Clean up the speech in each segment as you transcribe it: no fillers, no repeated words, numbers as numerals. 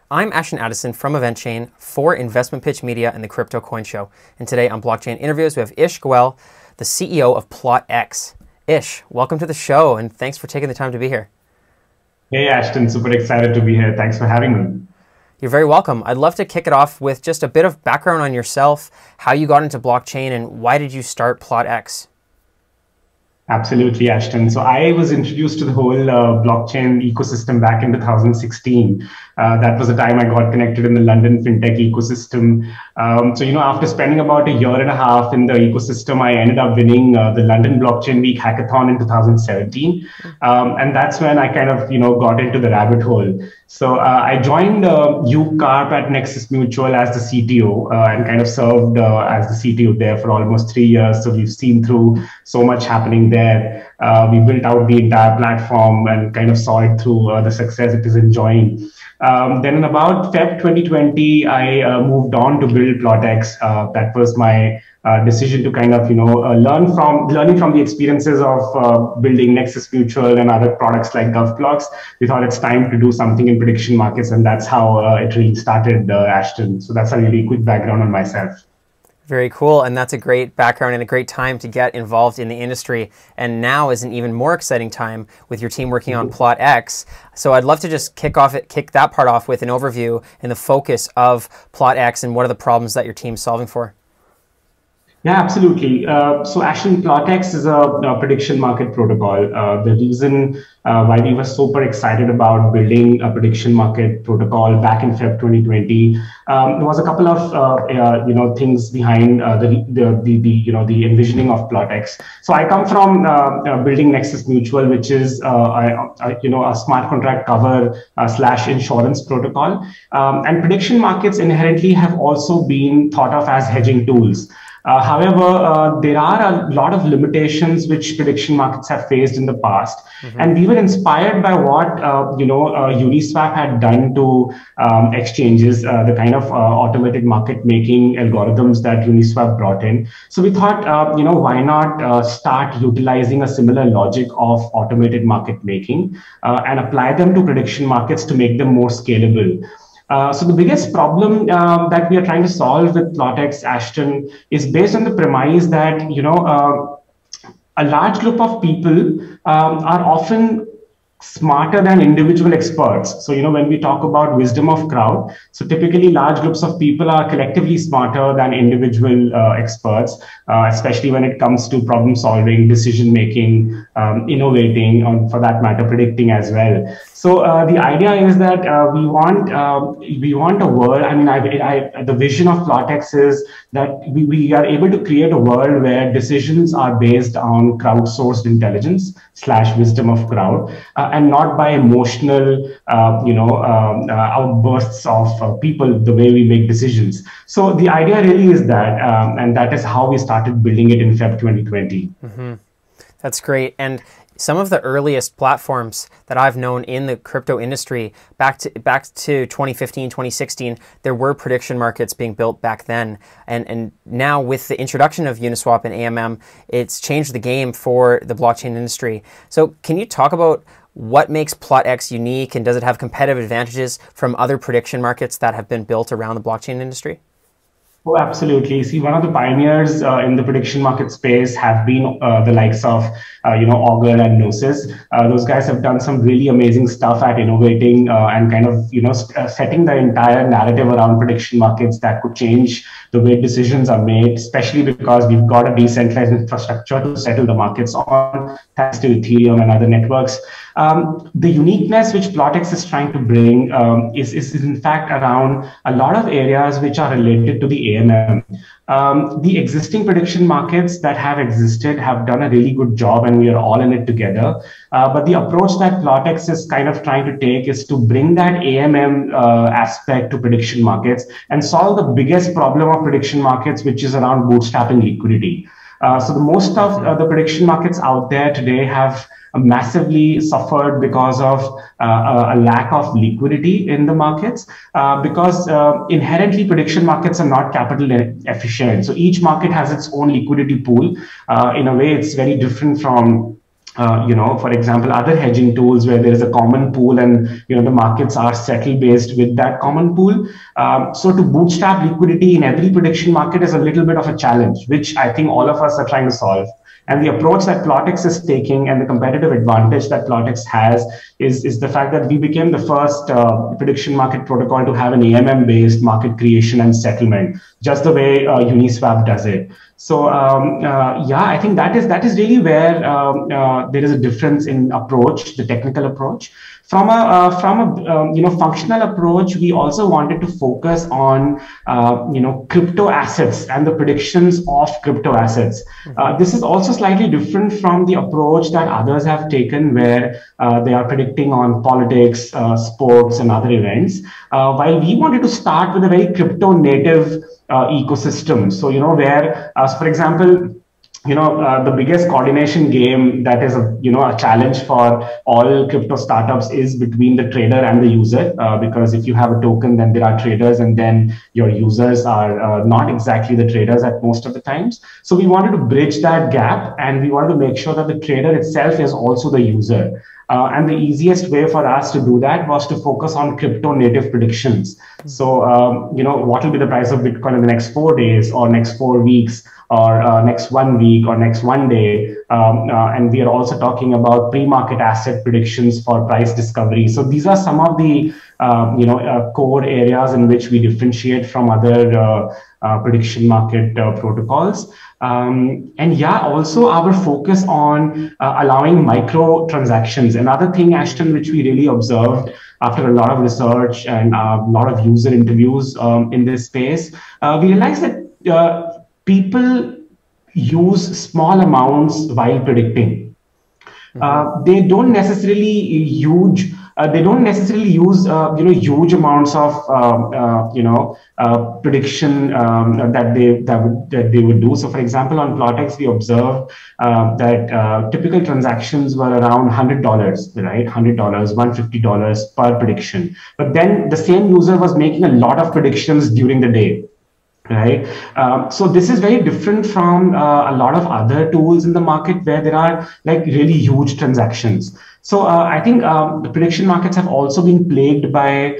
I'm Ashton Addison from EventChain for Investment Pitch Media and the Crypto Coin Show. And today on Blockchain Interviews, we have Ish Goel, the CEO of PlotX. Ish, welcome to the show, and thanks for taking the time to be here. Hey, Ashton, super excited to be here. Thanks for having me. You're very welcome. I'd love to kick it off with just a bit of background on yourself, how you got into blockchain, and why did you start PlotX? Absolutely, Ashton. So I was introduced to the whole blockchain ecosystem back in 2016. That was the time I got connected in the London fintech ecosystem. After spending about a year and a half in the ecosystem, I ended up winning the London Blockchain Week hackathon in 2017. And that's when I kind of, got into the rabbit hole. So I joined Hugh Karp at Nexus Mutual as the CTO and kind of served as the CTO there for almost 3 years. So we've seen through so much happening there. We built out the entire platform and kind of saw it through the success it is enjoying. Then in about Feb 2020, I moved on to build PlotX. That was my decision to kind of, learning from the experiences of building Nexus Mutual and other products like GovBlocks. We thought it's time to do something in prediction markets, and that's how it really started, Ashton. So that's a really quick background on myself. Very cool, and that's a great background and a great time to get involved in the industry. And now is an even more exciting time with your team working on PlotX. So I'd love to just kick that part off with an overview and the focus of PlotX and what are the problems that your team's solving for. Yeah, absolutely. So actually, PlotX is a prediction market protocol. The reason why we were super excited about building a prediction market protocol back in Feb 2020, there was a couple of things behind the envisioning of PlotX. So I come from building Nexus Mutual, which is a smart contract cover / insurance protocol, and prediction markets inherently have also been thought of as hedging tools. However, there are a lot of limitations which prediction markets have faced in the past. And we were inspired by what, Uniswap had done to exchanges, the kind of automated market making algorithms that Uniswap brought in. So we thought, why not start utilizing a similar logic of automated market making and apply them to prediction markets to make them more scalable. So the biggest problem that we are trying to solve with PlotX, Ashton, is based on the premise that, a large group of people are often smarter than individual experts. So, when we talk about wisdom of crowd, so typically large groups of people are collectively smarter than individual experts, especially when it comes to problem solving, decision making, innovating, or for that matter, predicting as well. So the idea is that we want a world. I mean, the vision of PlotX is that we are able to create a world where decisions are based on crowdsourced intelligence / wisdom of crowd, and not by emotional, outbursts of people, the way we make decisions. So the idea really is that, and that is how we started building it in Feb 2020. That's great. And some of the earliest platforms that I've known in the crypto industry, back to 2015, 2016, there were prediction markets being built back then. And now with the introduction of Uniswap and AMM, it's changed the game for the blockchain industry. So can you talk about what makes PlotX unique, and does it have competitive advantages from other prediction markets that have been built around the blockchain industry? Oh, absolutely. See, one of the pioneers in the prediction market space have been the likes of, Augur and Gnosis. Those guys have done some really amazing stuff at innovating and kind of, setting the entire narrative around prediction markets that could change the way decisions are made, especially because we've got a decentralized infrastructure to settle the markets on, thanks to Ethereum and other networks. The uniqueness which PlotX is trying to bring is in fact around a lot of areas which are related to the AMM. The existing prediction markets that have existed have done a really good job, and we are all in it together. But the approach that PlotX is kind of trying to take is to bring that AMM aspect to prediction markets and solve the biggest problem of prediction markets, which is around bootstrapping liquidity. So the most of the prediction markets out there today have massively suffered because of a lack of liquidity in the markets, because inherently prediction markets are not capital efficient. So each market has its own liquidity pool. In a way, it's very different from for example, other hedging tools where there is a common pool and, the markets are settle based with that common pool. So to bootstrap liquidity in every prediction market is a little bit of a challenge, which I think all of us are trying to solve. And the approach that Plotix is taking and the competitive advantage that Plotix has is the fact that we became the first prediction market protocol to have an AMM-based market creation and settlement, just the way Uniswap does it. So I think that is really where there is a difference in approach, the technical approach. From a functional approach, we also wanted to focus on crypto assets and the predictions of crypto assets. This is also slightly different from the approach that others have taken, where they are predicting on politics, sports, and other events. While we wanted to start with a very crypto native ecosystem. So where, for example, the biggest coordination game that is a challenge for all crypto startups is between the trader and the user, because if you have a token, then there are traders, and then your users are not exactly the traders at most of the times. So we wanted to bridge that gap, and we wanted to make sure that the trader itself is also the user. And the easiest way for us to do that was to focus on crypto native predictions. So, what will be the price of Bitcoin in the next 4 days or next 4 weeks or next 1 week or next 1 day. And we are also talking about pre-market asset predictions for price discovery. So these are some of the core areas in which we differentiate from other prediction market protocols. Also our focus on allowing micro transactions. Another thing, Ashton, which we really observed after a lot of research and a lot of user interviews in this space, we realized that people use small amounts while predicting. They don't necessarily use huge amounts of prediction that they would do. So, for example, on Plotix, we observed that typical transactions were around $100, right? $100, $150 per prediction. But then the same user was making a lot of predictions during the day. Right. So this is very different from a lot of other tools in the market where there are like really huge transactions. So I think the prediction markets have also been plagued by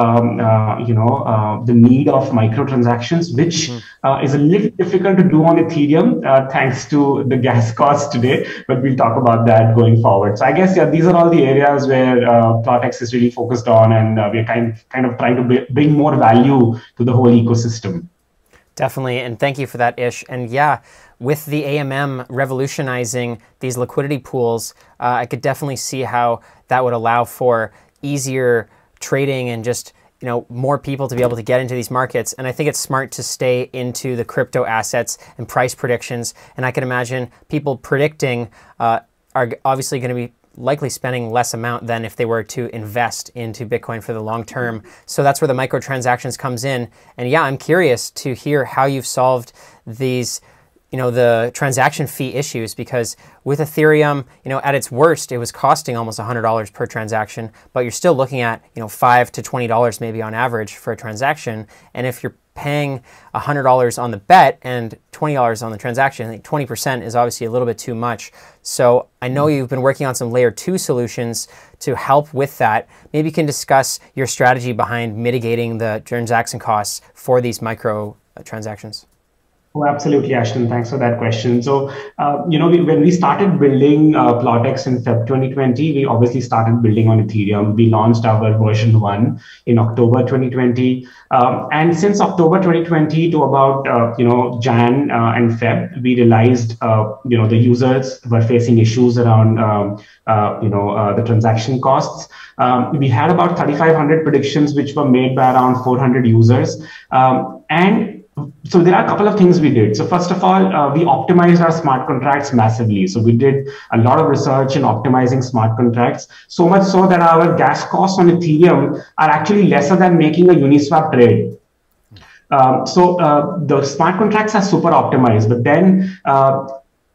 the need of microtransactions, which is a little difficult to do on Ethereum thanks to the gas costs today. But we'll talk about that going forward. So I guess these are all the areas where Plotix is really focused on, and we're kind of trying to bring more value to the whole ecosystem. Definitely, and thank you for that, Ish. And yeah, with the AMM revolutionizing these liquidity pools, I could definitely see how that would allow for easier trading and just more people to be able to get into these markets. And I think it's smart to stay into the crypto assets and price predictions. And I can imagine people predicting are obviously going to be likely spending less amount than if they were to invest into Bitcoin for the long term. So that's where the microtransactions comes in. And yeah, I'm curious to hear how you've solved these, the transaction fee issues, because with Ethereum, at its worst, it was costing almost $100 per transaction, but you're still looking at, $5 to $20 maybe on average for a transaction. And if you're paying $100 on the bet and $20 on the transaction, I think 20% is obviously a little bit too much. So I know you've been working on some layer 2 solutions to help with that. Maybe you can discuss your strategy behind mitigating the transaction costs for these micro transactions. Oh, absolutely, Ashton. Thanks for that question. So, when we started building Plotix in Feb 2020, we obviously started building on Ethereum. We launched our version 1 in October 2020. And since October 2020 to about, Jan and Feb, we realized, the users were facing issues around, the transaction costs. We had about 3,500 predictions, which were made by around 400 users. So there are a couple of things we did. So first of all, we optimized our smart contracts massively. So we did a lot of research in optimizing smart contracts, so much so that our gas costs on Ethereum are actually lesser than making a Uniswap trade. So the smart contracts are super optimized, but then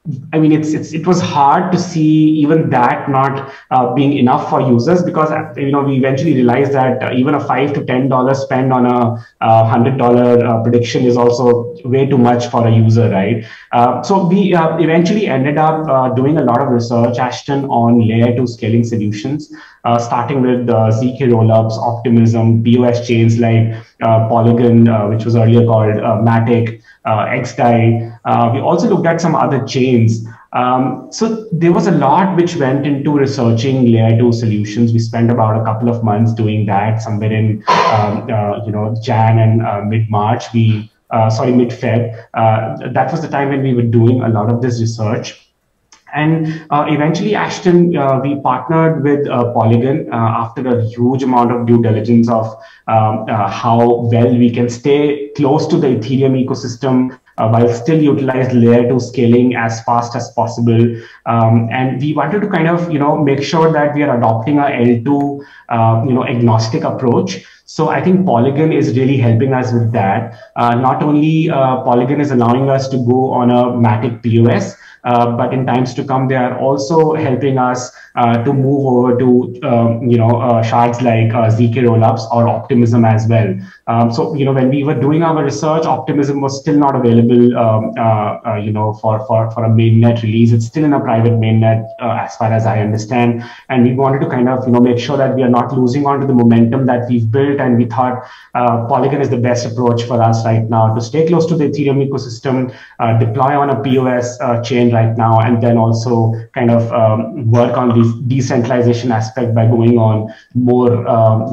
I mean, it was hard to see even that not being enough for users, because we eventually realized that even a $5 to $10 spend on a $100 prediction is also way too much for a user, right? So we eventually ended up doing a lot of research, Ashton, on layer 2 scaling solutions, starting with ZK rollups, Optimism, POS chains like Polygon, which was earlier called Matic, XDAI. We also looked at some other chains. So there was a lot which went into researching layer 2 solutions. We spent about a couple of months doing that. Somewhere in Jan and mid-March, mid-Feb. That was the time when we were doing a lot of this research. And eventually, Ashton, we partnered with Polygon after a huge amount of due diligence of how well we can stay close to the Ethereum ecosystem while still utilize layer 2 scaling as fast as possible. And we wanted to kind of, make sure that we are adopting a L2, agnostic approach. So I think Polygon is really helping us with that. Not only Polygon is allowing us to go on a Matic POS, but in times to come, they are also helping us to move over to shards like ZK rollups or Optimism as well. So when we were doing our research, Optimism was still not available, for a mainnet release. It's still in a private mainnet, as far as I understand. And we wanted to kind of make sure that we are not losing on to the momentum that we've built. And we thought Polygon is the best approach for us right now to stay close to the Ethereum ecosystem, deploy on a POS chain right now, and then also kind of work on the decentralization aspect by going on more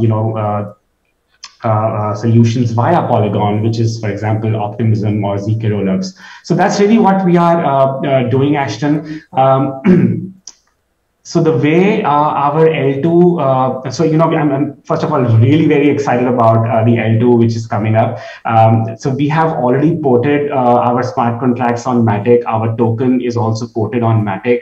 solutions via Polygon, which is, for example, Optimism or ZK rollups. So that's really what we are doing, Ashton. So the way our L2, I'm first of all really very excited about the L2 which is coming up. So we have already ported our smart contracts on Matic. Our token is also ported on Matic,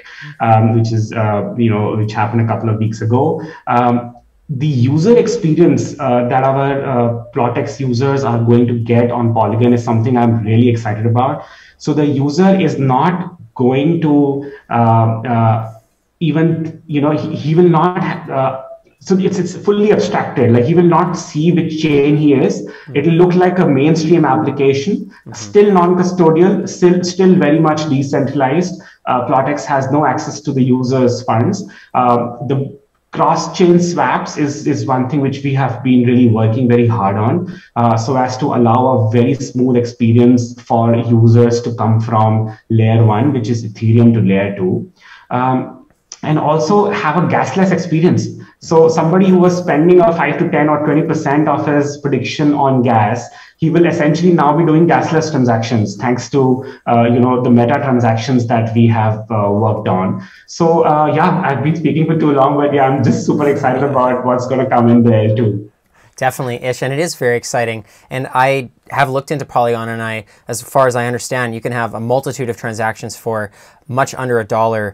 which happened a couple of weeks ago. The user experience that our Plotx users are going to get on Polygon is something I'm really excited about. So the user is not going to he will not so it's fully abstracted. Like, he will not see which chain he is. It'll look like a mainstream application, still non-custodial, still very much decentralized. Plotx has no access to the user's funds. The cross-chain swaps is one thing which we have been really working very hard on, so as to allow a very smooth experience for users to come from layer 1, which is Ethereum, to layer 2. And also have a gasless experience. So somebody who was spending a 5 to 10 or 20% of his prediction on gas, he will essentially now be doing gasless transactions thanks to the meta transactions that we have worked on. So I've been speaking for too long, but I'm just super excited about what's going to come in there too. Definitely, Ish, and it is very exciting. And I have looked into Polygon, and as far as I understand, you can have a multitude of transactions for much under $1,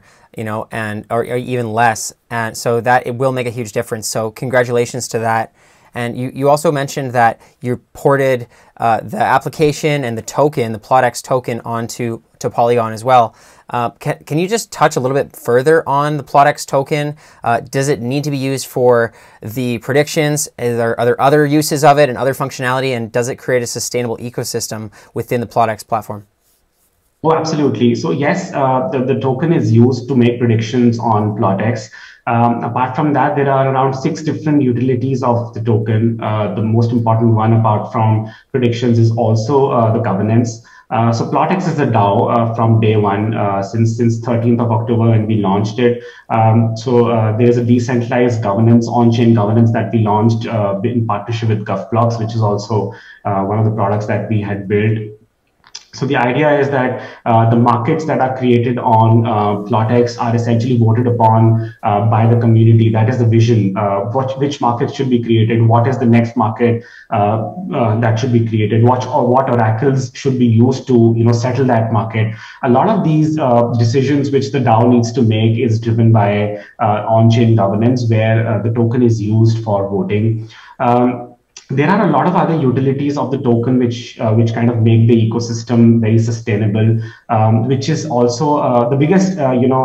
or even less. And so that it will make a huge difference. So congratulations to that. And you also mentioned that you ported the application and the token, the Plotx token, onto Polygon as well. Can you just touch a little bit further on the Plotx token? Does it need to be used for the predictions? Are there other uses of it and other functionality? And does it create a sustainable ecosystem within the Plotx platform? Oh, absolutely. So yes, the token is used to make predictions on Plotx. Apart from that, there are around 6 different utilities of the token. The most important one, apart from predictions, is also the governance. So Plotx is a DAO from day one, since 13th of October when we launched it. There is a decentralized governance, on-chain governance that we launched in partnership with GovBlocks, which is also one of the products that we had built. So the idea is that the markets that are created on Plotx are essentially voted upon by the community. That is the vision. Which markets should be created? What is the next market that should be created? What oracles should be used to settle that market? A lot of these decisions which the DAO needs to make is driven by on-chain governance, where the token is used for voting. there are a lot of other utilities of the token which kind of make the ecosystem very sustainable, which is also the biggest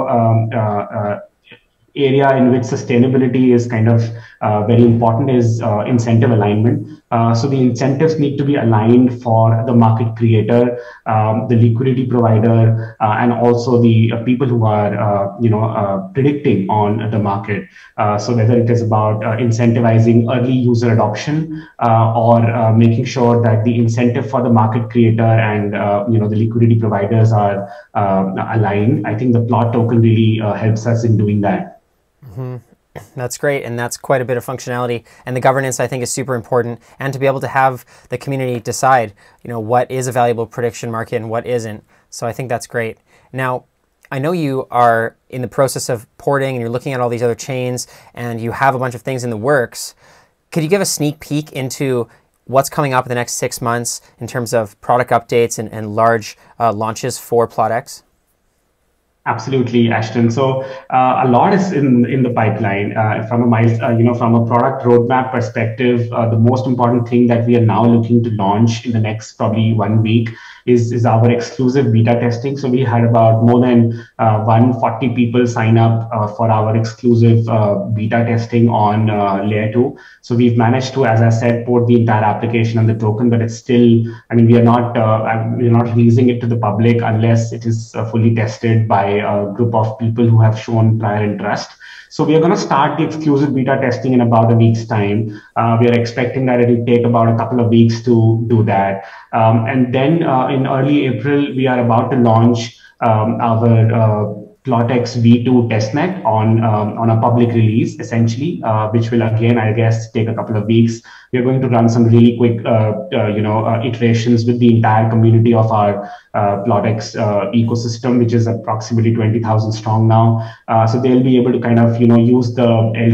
area in which sustainability is kind of very important is incentive alignment. So the incentives need to be aligned for the market creator, the liquidity provider, and also the people who are predicting on the market. So whether it is about incentivizing early user adoption or making sure that the incentive for the market creator and the liquidity providers are aligned. I think the plot token really helps us in doing that. Mm-hmm. That's great, and that's quite a bit of functionality. And the governance, I think, is super important. And to be able to have the community decide, what is a valuable prediction market and what isn't. So I think that's great. Now, I know you are in the process of porting, and you're looking at all these other chains, and you have a bunch of things in the works. Could you give a sneak peek into what's coming up in the next 6 months in terms of product updates and large launches for PlotX? Absolutely, Ashton. So a lot is in the pipeline. From a product roadmap perspective, the most important thing that we are now looking to launch in the next probably 1 week is our exclusive beta testing. So we had about more than 140 people sign up for our exclusive beta testing on layer 2. So we've managed to, as I said, port the entire application on the token, but it's still, we're not releasing it to the public unless it is fully tested by a group of people who have shown prior interest. So we are going to start the exclusive beta testing in about a week's time. We are expecting that it will take about a couple of weeks to do that. And then in early April, we are about to launch our PlotX V2 testnet on a public release, essentially, which will again, I guess, take a couple of weeks. We are going to run some really quick, iterations with the entire community of our PlotX ecosystem, which is approximately 20,000 strong now. So they'll be able to kind of, use the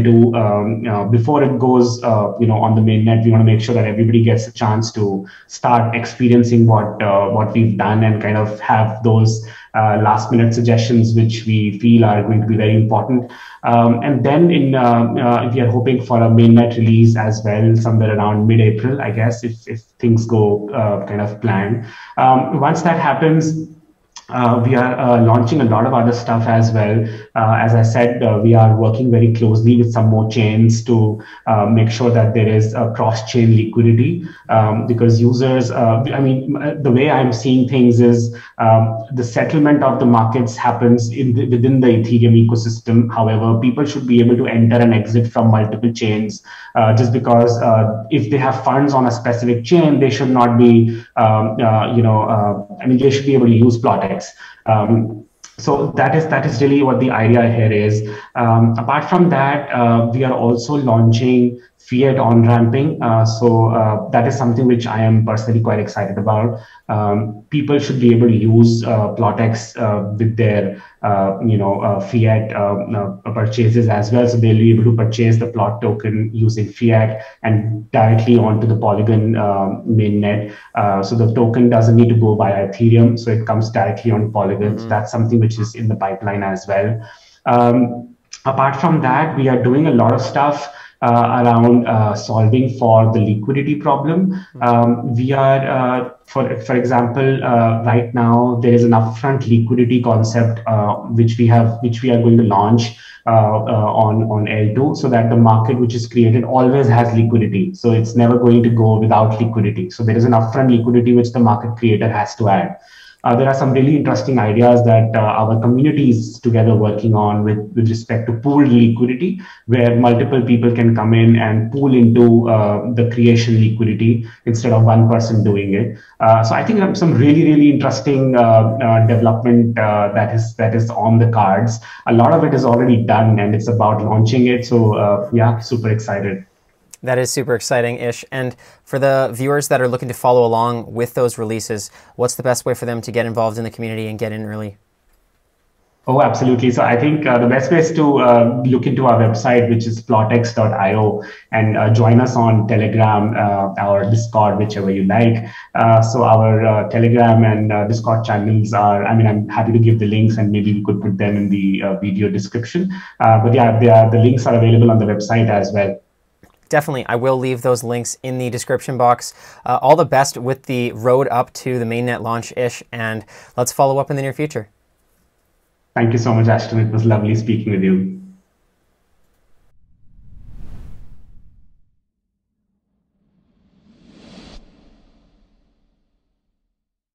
L2 before it goes, on the mainnet. We want to make sure that everybody gets a chance to start experiencing what we've done and kind of have those last minute suggestions, which we feel are going to be very important. And then we are hoping for a mainnet release as well, somewhere around mid-April, I guess, if things go kind of planned. Once that happens, we are launching a lot of other stuff as well. As I said, we are working very closely with some more chains to make sure that there is a cross-chain liquidity because users, the way I'm seeing things is the settlement of the markets happens within the Ethereum ecosystem. However, people should be able to enter and exit from multiple chains just because if they have funds on a specific chain, they should not be, they should be able to use PlotX. So that is really what the idea here is. Apart from that, we are also launching fiat on-ramping. So that is something which I am personally quite excited about. People should be able to use PlotX with their fiat purchases as well. So they'll be able to purchase the plot token using fiat and directly onto the Polygon mainnet. So the token doesn't need to go via Ethereum. So it comes directly on Polygon. Mm-hmm. So that's something which is in the pipeline as well. Apart from that, we are doing a lot of stuff around solving for the liquidity problem. We are, for example, right now there is an upfront liquidity concept which we are going to launch on L2, so that the market which is created always has liquidity. So it's never going to go without liquidity. So there is an upfront liquidity which the market creator has to add. There are some really interesting ideas that our community is together working on with respect to pooled liquidity, where multiple people can come in and pool into the creation liquidity instead of one person doing it. So I think some really, really interesting development that is on the cards. A lot of it is already done and it's about launching it. So yeah, super excited. That is super exciting, Ish. And for the viewers that are looking to follow along with those releases, what's the best way for them to get involved in the community and get in early? Oh, absolutely. So I think the best way is to look into our website, which is plotx.io, and join us on Telegram or Discord, whichever you like. So our Telegram and Discord channels are, I'm happy to give the links and maybe we could put them in the video description. But yeah, the links are available on the website as well. Definitely. I will leave those links in the description box. All the best with the road up to the mainnet launch-ish, and let's follow up in the near future. Thank you so much, Ashton. It was lovely speaking with you.